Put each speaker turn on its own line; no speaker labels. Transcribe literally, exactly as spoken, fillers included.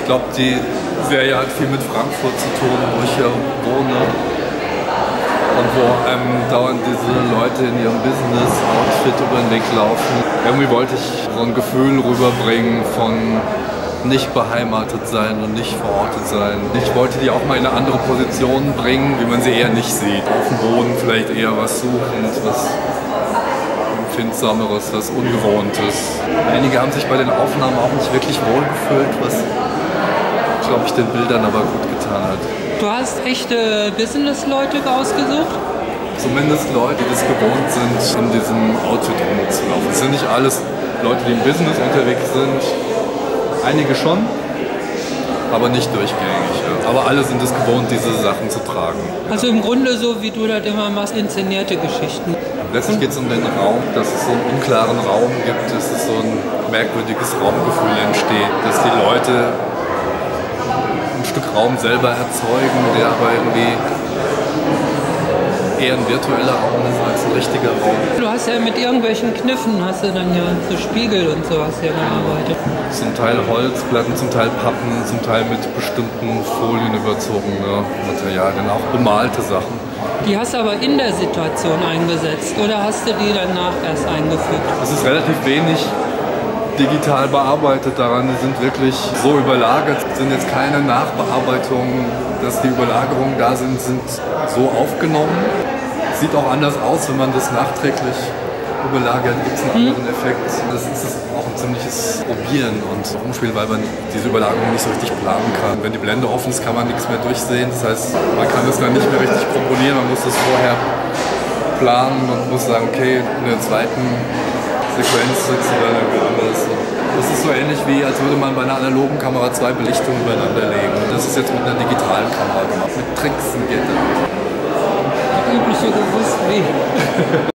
glaube, die Serie hat viel mit Frankfurt zu tun, wo ich hier wohne. Und wo einem dauernd diese Leute in ihrem Business-Outfit über den Weg laufen. Irgendwie wollte ich so ein Gefühl rüberbringen von nicht beheimatet sein und nicht verortet sein. Ich wollte die auch mal in eine andere Position bringen, wie man sie eher nicht sieht. Auf dem Boden vielleicht eher was suchend, was Empfindsameres, was Ungewohntes. Einige haben sich bei den Aufnahmen auch nicht wirklich wohlgefühlt, was, glaube ich, den Bildern aber gut getan hat.
Du hast echte Business-Leute ausgesucht?
Zumindest Leute, die es gewohnt sind, in diesem Outfit rumzulaufen. Es sind nicht alles Leute, die im Business unterwegs sind. Einige schon, aber nicht durchgängig. Ja. Aber alle sind es gewohnt, diese Sachen zu tragen.
Also im Grunde so, wie du das immer machst, inszenierte Geschichten.
Letztlich geht es um den Raum, dass es so einen unklaren Raum gibt, dass es so ein merkwürdiges Raumgefühl entsteht, dass die Leute ein Stück Raum selber erzeugen, der aber irgendwie eher ein virtueller Raum ist als ein richtiger Raum.
Du hast ja mit irgendwelchen Kniffen, hast du dann ja so Spiegel und sowas hier gearbeitet.
Zum Teil Holzplatten, zum Teil Pappen, zum Teil mit bestimmten Folien überzogene Materialien, auch bemalte Sachen.
Die hast du aber in der Situation eingesetzt oder hast du die danach erst eingefügt?
Es ist relativ wenig digital bearbeitet daran, die sind wirklich so überlagert, sind jetzt keine Nachbearbeitungen, dass die Überlagerungen da sind, sind so aufgenommen. Sieht auch anders aus, wenn man das nachträglich überlagert, gibt es einen anderen Effekt. Das ist auch ein ziemliches Probieren und Umspielen, weil man diese Überlagerung nicht so richtig planen kann. Wenn die Blende offen ist, kann man nichts mehr durchsehen, das heißt, man kann das dann nicht mehr richtig komponieren, man muss das vorher planen und muss sagen, okay, in der zweiten Sequenz sitzt du dann irgendwie anders. Das ist so ähnlich wie, als würde man bei einer analogen Kamera zwei Belichtungen übereinander legen. Und das ist jetzt mit einer digitalen Kamera gemacht, mit Tricks und Gitter.
Die übliche Gewusst wie.